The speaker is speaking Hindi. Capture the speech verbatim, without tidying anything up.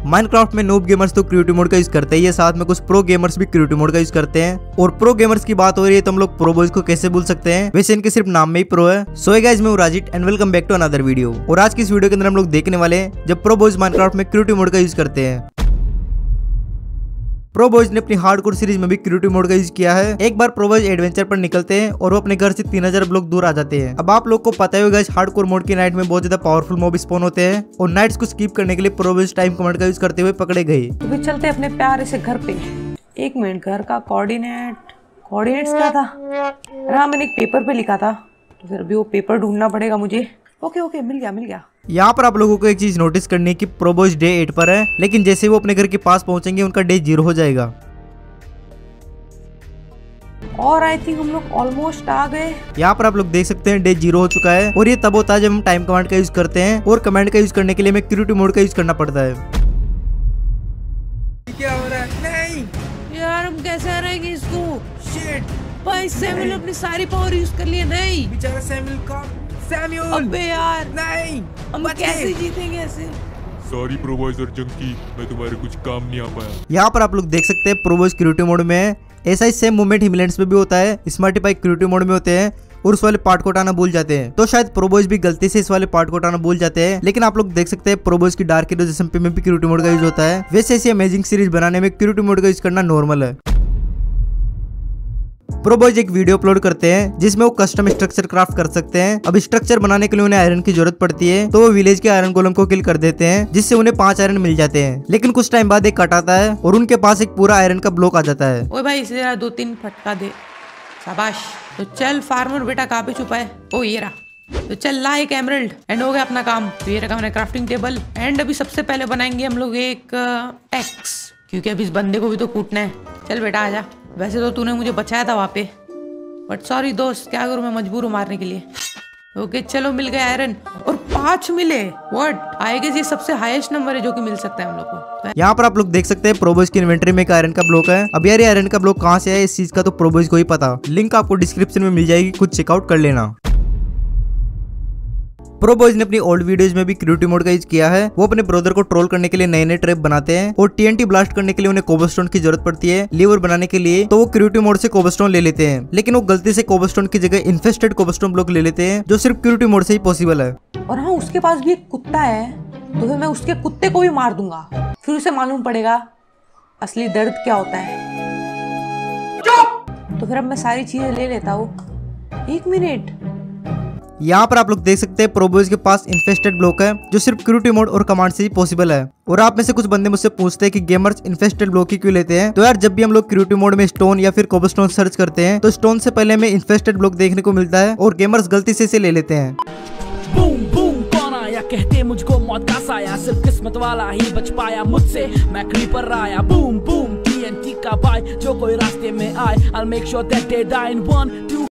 माइनक्राफ्ट में नूब गेमर्स तो क्रिएटिव मोड का यूज करते ही है, साथ में कुछ प्रो गेमर्स भी क्रिएटिव मोड का यूज करते हैं। और प्रो गेमर्स की बात हो रही है तो हम लोग प्रो बॉयज को कैसे भूल सकते हैं, वैसे इनके सिर्फ नाम में ही प्रो है। सो हे गाइस, मैं हूं Rajit and welcome back to another video. और आज की इस वीडियो के अंदर हम लोग देखने वाले हैं जब प्रो बॉयज माइनक्राफ्ट में क्रिएटिव मोड का यूज करते हैं। प्रो बॉयज ने अपनी हार्डकोर सीरीज में भी क्रिएटिव मोड का यूज किया है। एक बार प्रो बॉयज एडवेंचर पर निकलते हैं और वो अपने घर से तीन हजार ब्लॉक दूर आ जाते हैं। अब आप लोग को पता ही होगा इस हार्डकोर मोड की नाइट में बहुत ज्यादा पावरफुल मॉब स्पॉन होते हैं और नाइट्स को स्किप करने के लिए प्रो बॉयज टाइम कमांड का यूज करते हुए पकड़े गए। तो फिर चलते अपने प्यारे से घर पे। एक मिनट, घर का कोऑर्डिनेट कोऑर्डिनेट्स क्या था? हाँ, मैंने एक पेपर पे लिखा था, तो फिर अभी वो पेपर ढूंढना पड़ेगा मुझे। ओके ओके, मिल गया मिल गया। यहाँ पर आप लोगों को एक चीज नोटिस करनी है कि प्रो बॉयज डे एट पर है, लेकिन जैसे वो अपने घर के पास पहुंचेंगे उनका डे जीरो हो जाएगा। और आई थिंक हम लोग ऑलमोस्ट आ गए। यहाँ पर आप लोग देख सकते हैं डे जीरो हो चुका है और ये तब होता है जब हम टाइम कमांड का यूज करते हैं और कमांड का यूज करने के लिए हमें क्रिएटिव मोड का यूज करना पड़ता है। क्या हो रहा है? नहीं यार, हम कैसे हराएंगे इसको? शिट भाई सैमुअल अपनी सारी पावर यूज कर लिए। नहीं बेचारा सैमुअल का सैमुअल अबे यार, नहीं, हम बच कैसे गए। जीतेंगे ऐसे? सॉरी प्रो बॉयज और जंकी, मैं तुम्हारे कुछ काम नहीं आ पाया। यहाँ पर आप लोग देख सकते हैं प्रो बॉयज क्रिएटिव मोड में है। ऐसा ही सेम मूवमेंट हिमलैंड्स में भी होता है। स्मार्टिफाई क्रिएटिव मोड में होते हैं और उस वाले पार्ट को हटाना भूल जाते हैं, तो शायद प्रो बॉयज भी गलती से इस वाले पार्ट को हटाना भूल जाते हैं। लेकिन आप लोग देख सकते हैं प्रो बॉयज की डार्क हीरो जैसे में भी क्रिएटिव मोड का यूज होता है। वैसे ऐसी अमेजिंग सीरीज बनाने में क्रिएटिव मोड का यूज करना नॉर्मल है। प्रो बॉयज एक वीडियो अपलोड करते हैं जिसमें वो कस्टम स्ट्रक्चर क्राफ्ट कर सकते हैं। अब स्ट्रक्चर बनाने के लिए उन्हें आयरन की जरूरत पड़ती है, तो वो विलेज के आयरन गोलम को किल कर देते हैं जिससे उन्हें पांच आयरन मिल जाते हैं। लेकिन कुछ टाइम बाद एक कट आता है और उनके पास एक पूरा आयरन का ब्लॉक आ जाता है। ओए भाई, इसे जरा दो तीन फटका दे। शाबाश। तो चल फार्मर बेटा, कहाँ पे छुपा है? ओ ये रहा। तो चल ला एक एमरल्ड एंड हो गया अपना काम। तो ये रखा मैंने क्राफ्टिंग टेबल एंड अभी सबसे पहले बनाएंगे हम लोग एक एक्स, क्योंकि अभी इस बंदे को भी तो कूटना है। चल बेटा आजा। वैसे तो तूने मुझे बचाया था वहाँ पे, बट सॉरी दोस्त, क्या करूं, मैं मजबूर हूँ मारने के लिए। ओके चलो, मिल गए आयरन और पांच मिले। व्हाट? आई गेस ये सबसे हाईएस्ट नंबर है जो कि मिल सकता है हम लोग को। यहाँ पर आप लोग देख सकते हैं प्रो बॉयज की इन्वेंटरी में एक आयरन का ब्लॉक है। अब यार ये आयरन का ब्लॉक कहाँ से है इस चीज का तो प्रो बॉयज को ही पता। लिंक आपको डिस्क्रिप्शन में मिल जाएगी, खुद चेकआउट कर लेना। प्रो बॉयज ने अपनी ओल्ड वीडियोज में भी क्रिएटिव मोड का यूज किया है। वो अपने ब्रदर को ट्रोल करने के लिए नए नए ट्रैप बनाते हैं और टीएनटी ब्लास्ट करने के लिए उन्हें कोबलस्टोन की जरूरत पड़ती है लीवर बनाने के लिए, तो वो क्रिएटिव मोड से कोबलस्टोन ले लेते हैं। लेकिन वो गलती से कोबलस्टोन की जगह इन्फेस्टेड कोबलस्टोन ब्लॉक ले लेते हैं जो सिर्फ क्रिएटिव मोड से ही पॉसिबल है। और हाँ, उसके पास भी एक कुत्ता है, तो फिर मैं उसके कुत्ते को भी मार दूंगा, फिर उसे मालूम पड़ेगा असली दर्द क्या होता है। तो फिर अब मैं सारी चीजें ले लेता हूँ। एक मिनट, यहाँ पर आप लोग देख सकते हैं प्रो बॉयज के पास इन्फेस्टेड ब्लॉक है जो सिर्फ क्रिएटिव मोड और कमांड से ही पॉसिबल है। और आप में से कुछ बंदे मुझसे पूछते हैं कि गेमर्स इन्फेस्टेड ब्लॉक ही क्यों लेते हैं। तो यार, जब भी हम लोग क्रिएटिव मोड में स्टोन या फिर कोबलस्टोन सर्च करते हैं तो स्टोन से पहले हमें इन्फेस्टेड ब्लॉक देखने को मिलता है और गेमर्स गलती से इसे ले लेते हैं। बूम बूम कौन आया, कहते मुझको मौत का साया, सिर्फ किस्मत वाला ही बच पाया मुझसे, मैं क्रीपर आया। बूम बूम टीएनटी का भाई, जो कोई रास्ते में आए, I'll make sure that they die in one two